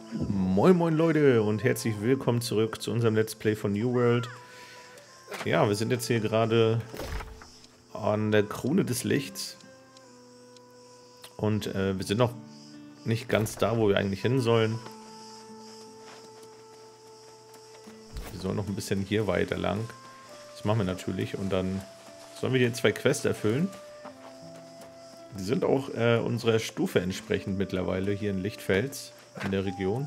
Moin moin Leute und herzlich willkommen zurück zu unserem Let's Play von New World. Ja, wir sind jetzt hier gerade an der Krone des Lichts. Und wir sind noch nicht ganz da, wo wir eigentlich hin sollen. Wir sollen noch ein bisschen hier weiter lang. Das machen wir natürlich und dann sollen wir hier 2 Quests erfüllen. Die sind auch unserer Stufe entsprechend mittlerweile hier in Lichtfels in der Region.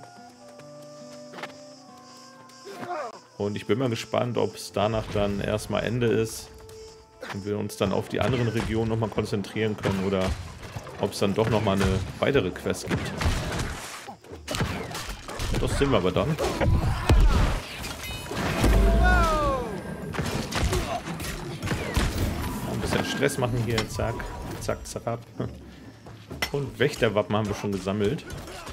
Und ich bin mal gespannt, ob es danach dann erstmal Ende ist und wir uns dann auf die anderen Regionen nochmal konzentrieren können oder ob es dann doch nochmal eine weitere Quest gibt. Das sehen wir aber dann. Ein bisschen Stress machen hier, zack, zack, zack. Und Wächterwappen haben wir schon gesammelt.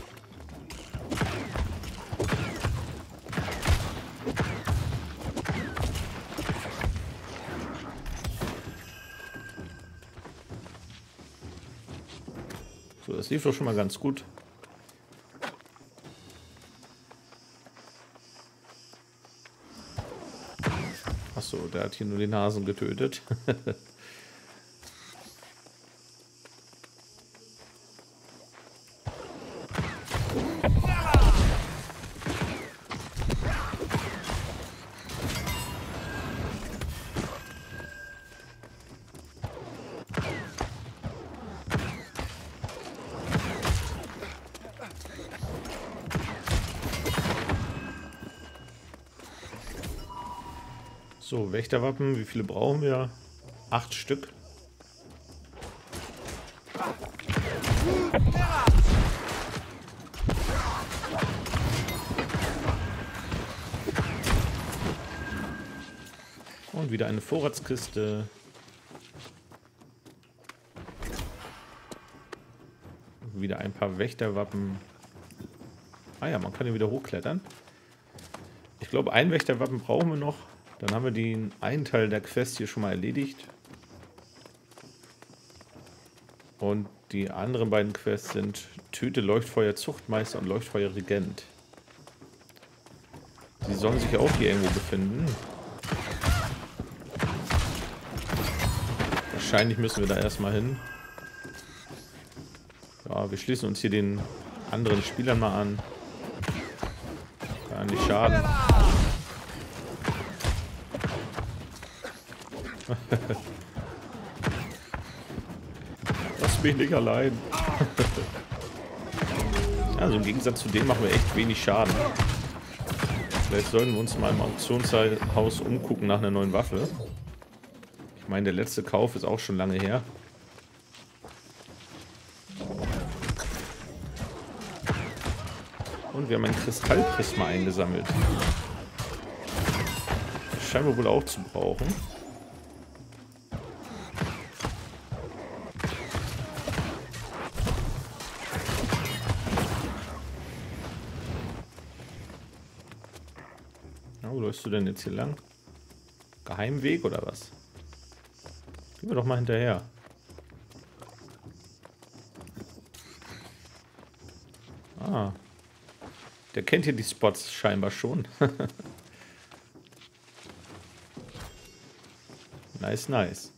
So, das lief doch schon mal ganz gut. Achso, der hat hier nur den Hasen getötet. So, Wächterwappen, wie viele brauchen wir? 8 Stück. Und wieder eine Vorratskiste. Wieder ein paar Wächterwappen. Ah ja, man kann hier wieder hochklettern. Ich glaube, ein Wächterwappen brauchen wir noch. Dann haben wir den einen Teil der Quest hier schon mal erledigt. Und die anderen beiden Quests sind Töte Leuchtfeuer Zuchtmeister und Leuchtfeuer Regent. Sie sollen sich auch hier irgendwo befinden. Wahrscheinlich müssen wir da erstmal hin. Ja, wir schließen uns hier den anderen Spielern mal an. Kann nicht schaden. Lass mich nicht allein. Also im Gegensatz zu dem machen wir echt wenig Schaden. Vielleicht sollten wir uns mal im Auktionshaus umgucken nach einer neuen Waffe. Ich meine, der letzte Kauf ist auch schon lange her. Und wir haben ein Kristallprisma eingesammelt. Das scheinen wir wohl auch zu brauchen. Wo läufst du denn jetzt hier lang? Geheimweg oder was? Gehen wir doch mal hinterher. Ah. Der kennt hier die Spots scheinbar schon. Nice, nice.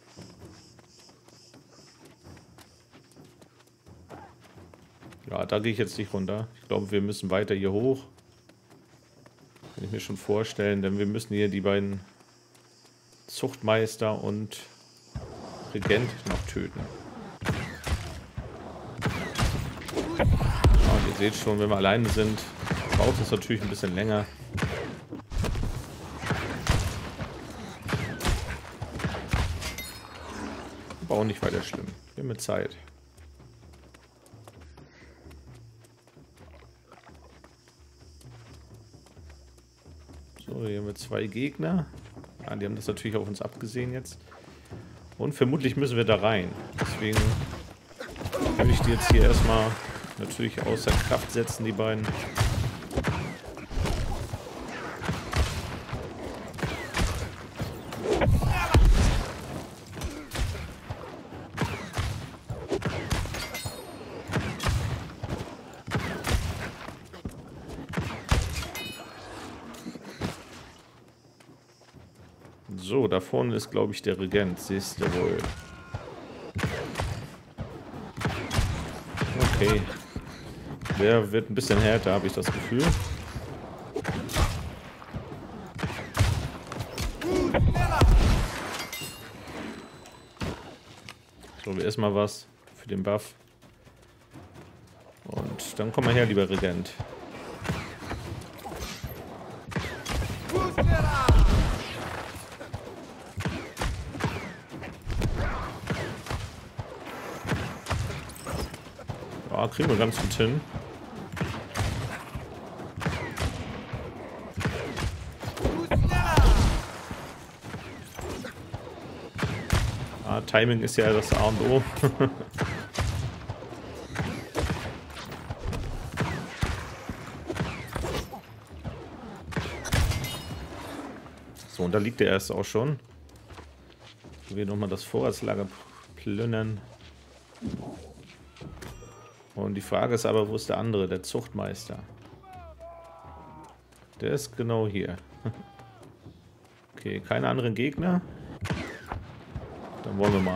Ja, da gehe ich jetzt nicht runter. Ich glaube, wir müssen weiter hier hoch. Kann ich mir schon vorstellen, denn wir müssen hier die beiden Zuchtmeister und Regent noch töten. Ja, und ihr seht schon, wenn wir alleine sind, braucht es natürlich ein bisschen länger. Aber auch nicht weiter schlimm. Wir haben mit Zeit. So, hier haben wir 2 Gegner. Ah, die haben das natürlich auf uns abgesehen jetzt. Und vermutlich müssen wir da rein. Deswegen würde ich die jetzt hier erstmal natürlich außer Kraft setzen, die beiden. So, da vorne ist, glaube ich, der Regent. Siehst du wohl. Okay. Der wird ein bisschen härter, habe ich das Gefühl. So, wir erstmal was für den Buff. Und dann komm mal her, lieber Regent. Ja, kriegen wir ganz gut hin. Timing ist ja das A und O. So, und da liegt der erste auch schon. Wir nochmal das Vorratslager plündern. Und die Frage ist aber, wo ist der andere, der Zuchtmeister? Der ist genau hier. Okay, keine anderen Gegner. Dann wollen wir mal.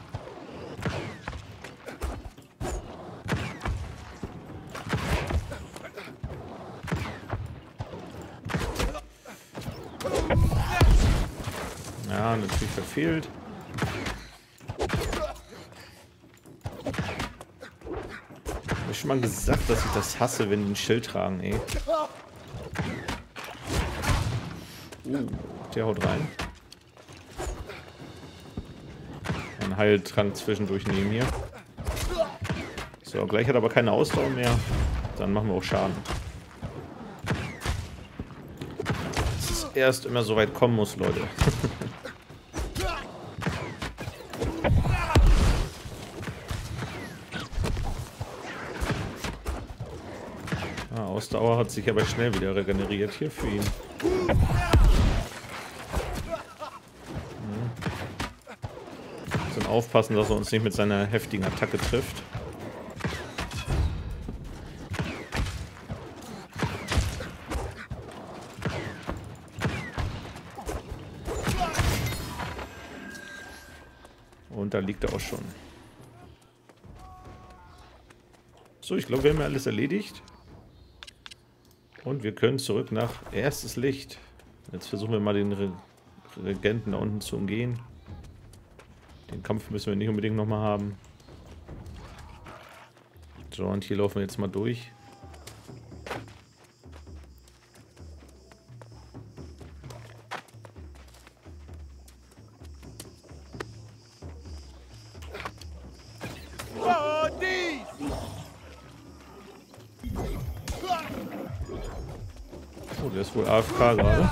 Ja, natürlich verfehlt. Ich habe schon mal gesagt, dass ich das hasse, wenn die ein Schild tragen, ey. Der haut rein. Ein Heiltrank zwischendurch nehmen hier. So, gleich hat er aber keine Ausdauer mehr. Dann machen wir auch Schaden. Dass es erst immer so weit kommen muss, Leute. Ausdauer hat sich aber schnell wieder regeneriert hier für ihn. Müssen aufpassen, dass er uns nicht mit seiner heftigen Attacke trifft. Und da liegt er auch schon. So, ich glaube, wir haben ja alles erledigt. Und wir können zurück nach erstes Licht. Jetzt versuchen wir mal den Regenten da unten zu umgehen. Den Kampf müssen wir nicht unbedingt nochmal haben. So, und hier laufen wir jetzt mal durch. Oh, der ist wohl AFK gerade.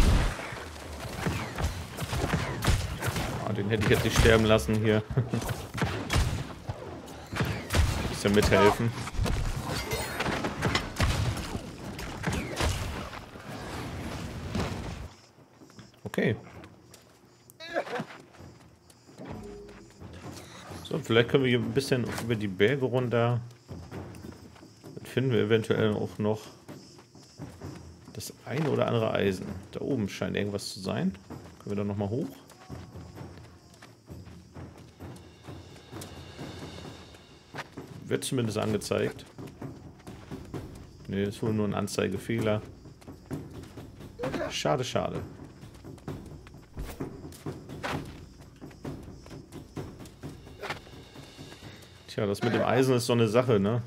Ah, den hätte ich jetzt nicht sterben lassen hier. Bisschen mithelfen. Okay. So, vielleicht können wir hier ein bisschen über die Berge runter. Dann finden wir eventuell auch noch das eine oder andere Eisen. Da oben scheint irgendwas zu sein. Können wir da nochmal hoch? Wird zumindest angezeigt. Ne, ist wohl nur ein Anzeigefehler. Schade, schade. Tja, das mit dem Eisen ist so eine Sache, ne?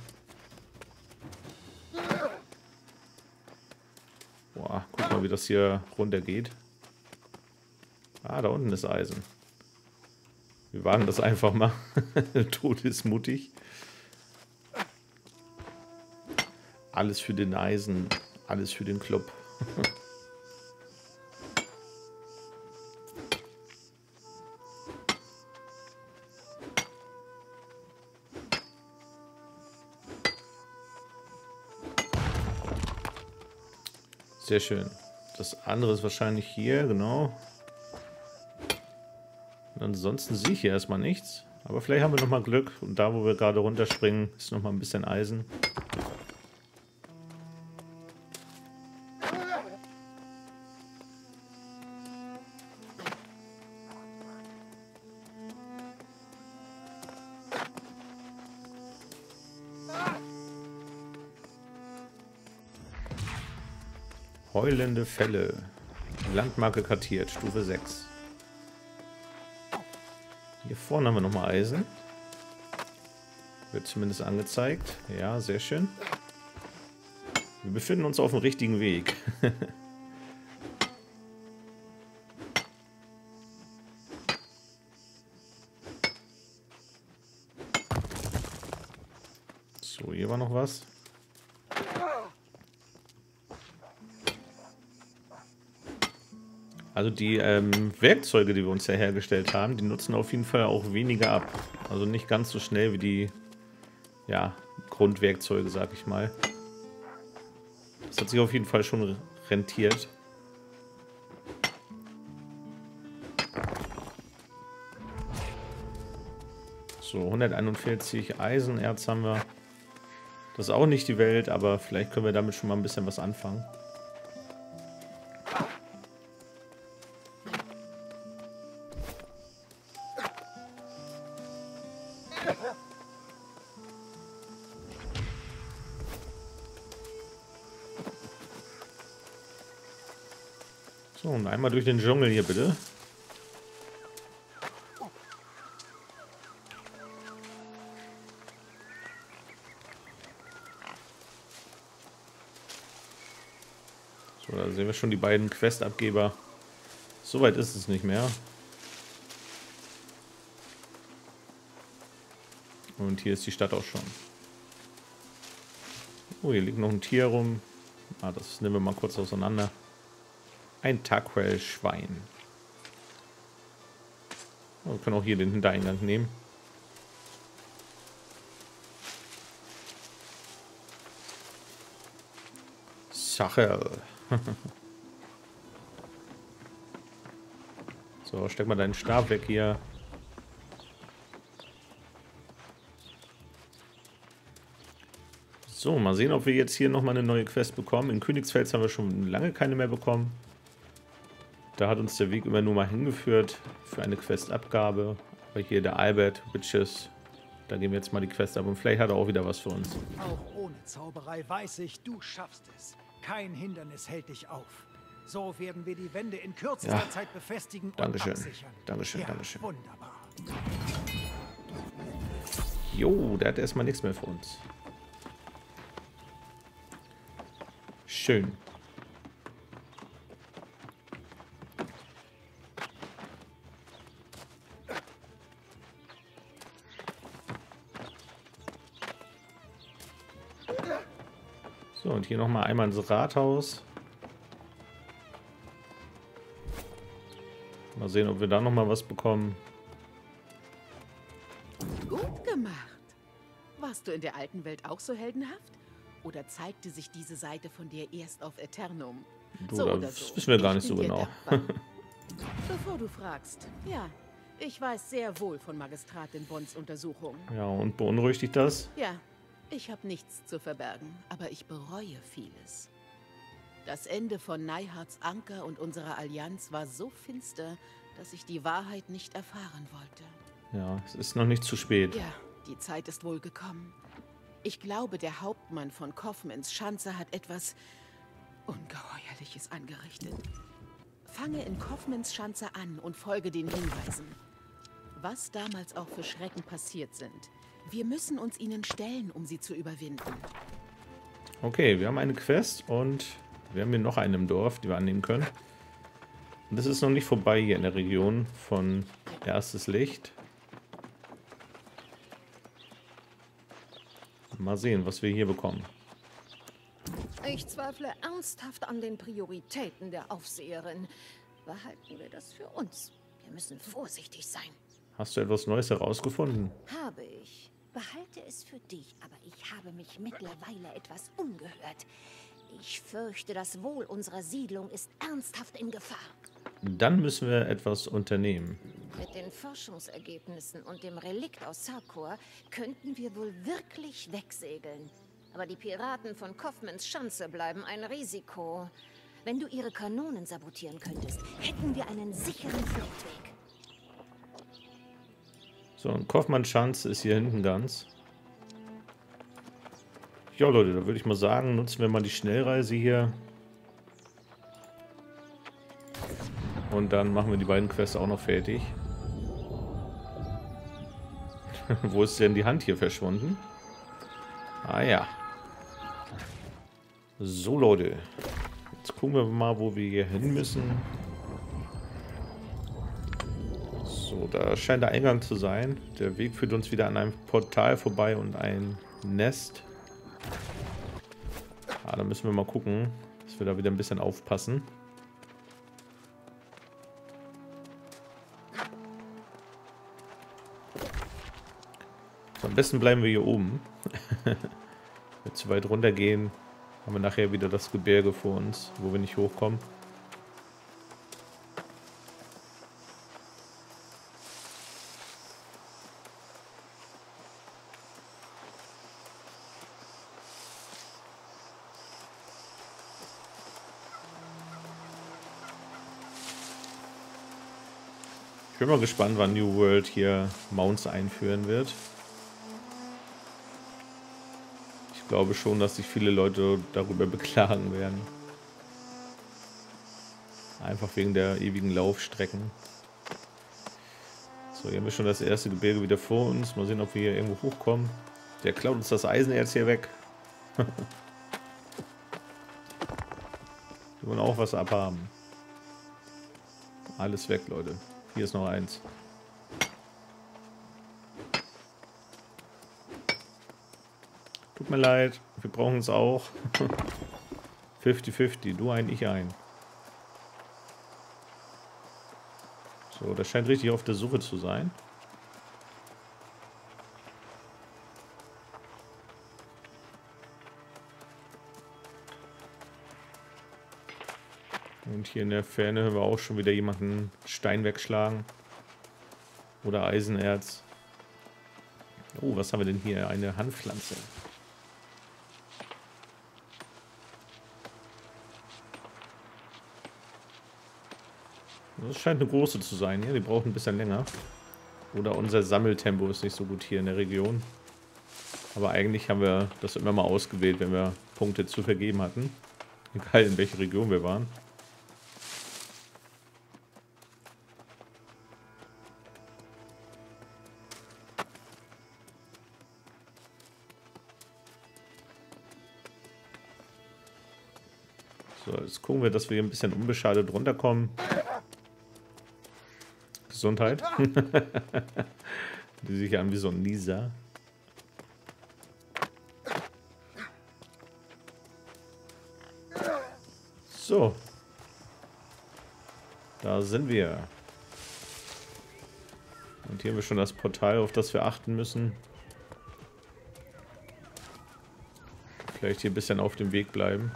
Boah, guck mal, wie das hier runter geht. Ah, da unten ist Eisen. Wir wagen das einfach mal. Tod ist mutig. Alles für den Eisen, alles für den Club. Sehr schön. Das andere ist wahrscheinlich hier, genau. Und ansonsten sehe ich hier erstmal nichts. Aber vielleicht haben wir nochmal Glück. Und da, wo wir gerade runterspringen, ist nochmal ein bisschen Eisen. Heulende Fälle. Landmarke kartiert, Stufe 6. Hier vorne haben wir nochmal Eisen. Wird zumindest angezeigt. Ja, sehr schön. Wir befinden uns auf dem richtigen Weg. So, hier war noch was. Also die Werkzeuge, die wir uns ja hergestellt haben, die nutzen auf jeden Fall auch weniger ab. Also nicht ganz so schnell wie die, ja, Grundwerkzeuge, sag ich mal. Das hat sich auf jeden Fall schon rentiert. So, 141 Eisenerz haben wir. Das ist auch nicht die Welt, aber vielleicht können wir damit schon mal ein bisschen was anfangen. So, und einmal durch den Dschungel hier bitte. So, da sehen wir schon die beiden Questabgeber. Soweit ist es nicht mehr. Und hier ist die Stadt auch schon. Oh, hier liegt noch ein Tier rum. Ah, das nehmen wir mal kurz auseinander. Ein Taquel-Schwein. Oh, wir können auch hier den Hintereingang nehmen. Sache. So, steck mal deinen Stab weg hier. So, mal sehen, ob wir jetzt hier nochmal eine neue Quest bekommen. In Königsfels haben wir schon lange keine mehr bekommen. Da hat uns der Weg immer nur mal hingeführt für eine Questabgabe. Aber hier der Albert Witches, da geben wir jetzt mal die Quest ab und vielleicht hat er auch wieder was für uns. Auch ohne Zauberei weiß ich, du schaffst es. Kein Hindernis hält dich auf. So werden wir die Wände in kürzester Zeit befestigen und absichern. Dankeschön, ja, Dankeschön. Wunderbar. Jo, der hat erstmal nichts mehr für uns. Schön. So, und hier nochmal einmal ins Rathaus. Mal sehen, ob wir da nochmal was bekommen. Gut gemacht. Warst du in der alten Welt auch so heldenhaft? Oder zeigte sich diese Seite von dir erst auf Eternum? Du, So das so. wissen wir gar Ich nicht so bin dir genau. dankbar. Bevor du fragst, ja, ich weiß sehr wohl von Magistratin Bonds Untersuchung. Ja, und beunruhigt dich das? Ja, ich habe nichts zu verbergen, aber ich bereue vieles. Das Ende von Neihards Anker und unserer Allianz war so finster, dass ich die Wahrheit nicht erfahren wollte. Ja, es ist noch nicht zu spät. Ja, die Zeit ist wohl gekommen. Ich glaube, der Hauptmann von Kaufmanns Schanze hat etwas Ungeheuerliches angerichtet. Fange in Kaufmanns Schanze an und folge den Hinweisen. Was damals auch für Schrecken passiert sind. Wir müssen uns ihnen stellen, um sie zu überwinden. Okay, wir haben eine Quest und wir haben hier noch eine im Dorf, die wir annehmen können. Und das ist noch nicht vorbei hier in der Region von Erstes Licht. Mal sehen, was wir hier bekommen. Ich zweifle ernsthaft an den Prioritäten der Aufseherin. Behalten wir das für uns. Wir müssen vorsichtig sein. Hast du etwas Neues herausgefunden? Habe ich. Behalte es für dich, aber ich habe mich mittlerweile etwas umgehört. Ich fürchte, das Wohl unserer Siedlung ist ernsthaft in Gefahr. Dann müssen wir etwas unternehmen. Mit den Forschungsergebnissen und dem Relikt aus Sarkor könnten wir wohl wirklich wegsegeln. Aber die Piraten von Kaufmanns Schanze bleiben ein Risiko. Wenn du ihre Kanonen sabotieren könntest, hätten wir einen sicheren Fluchtweg. So, und Kaufmanns Schanze ist hier hinten ganz. Ja, Leute, da würde ich mal sagen, nutzen wir mal die Schnellreise hier. Und dann machen wir die beiden Quests auch noch fertig. Wo ist denn die Hand hier verschwunden? Ah ja. So, Leute. Jetzt gucken wir mal, wo wir hier hin müssen. So, da scheint der Eingang zu sein. Der Weg führt uns wieder an einem Portal vorbei und ein Nest. Ah, da müssen wir mal gucken, dass wir da wieder ein bisschen aufpassen. So, am besten bleiben wir hier oben. Wenn wir zu weit runter gehen, haben wir nachher wieder das Gebirge vor uns, wo wir nicht hochkommen. Ich bin mal gespannt, wann New World hier Mounts einführen wird. Ich glaube schon, dass sich viele Leute darüber beklagen werden. Einfach wegen der ewigen Laufstrecken. So, hier haben wir schon das erste Gebirge wieder vor uns. Mal sehen, ob wir hier irgendwo hochkommen. Der klaut uns das Eisenerz hier weg. Wir wollen auch was abhaben. Alles weg, Leute. Hier ist noch eins. Tut mir leid, wir brauchen es auch. 50-50, du ein, ich ein. So, das scheint richtig auf der Suche zu sein. Und hier in der Ferne hören wir auch schon wieder jemanden Stein wegschlagen. Oder Eisenerz. Oh, was haben wir denn hier? Eine Handpflanze. Das scheint eine große zu sein. Ja, die braucht ein bisschen länger. Oder unser Sammeltempo ist nicht so gut hier in der Region. Aber eigentlich haben wir das immer mal ausgewählt, wenn wir Punkte zu vergeben hatten. Egal in welcher Region wir waren. So, jetzt gucken wir, dass wir hier ein bisschen unbeschadet runterkommen. Gesundheit. Die sich an wie so ein Nieser. So. Da sind wir. Und hier haben wir schon das Portal, auf das wir achten müssen. Vielleicht hier ein bisschen auf dem Weg bleiben.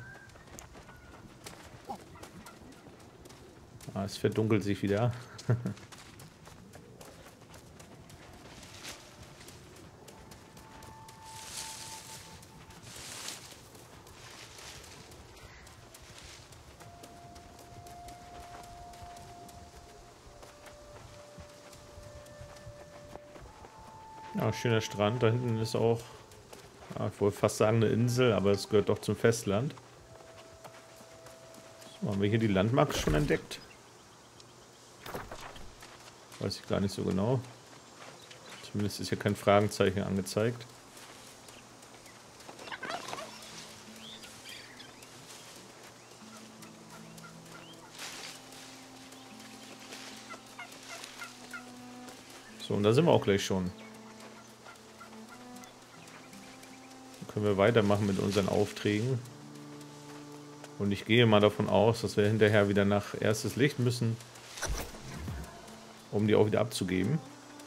Ah, es verdunkelt sich wieder. Ja, schöner Strand. Da hinten ist auch, ja, ich wollte fast sagen eine Insel, aber es gehört doch zum Festland. So, haben wir hier die Landmarke schon entdeckt? Weiß ich gar nicht so genau. Zumindest ist hier kein Fragezeichen angezeigt. So, und da sind wir auch gleich schon. Dann können wir weitermachen mit unseren Aufträgen. Und ich gehe mal davon aus, dass wir hinterher wieder nach erstes Licht müssen, um die auch wieder abzugeben.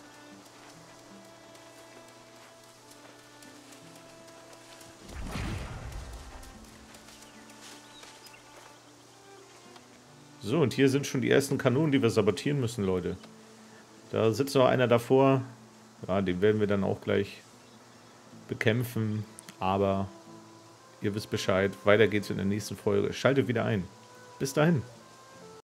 So, und hier sind schon die ersten Kanonen, die wir sabotieren müssen, Leute. Da sitzt noch einer davor. Ja, den werden wir dann auch gleich bekämpfen. Aber ihr wisst Bescheid. Weiter geht's in der nächsten Folge. Schaltet wieder ein. Bis dahin.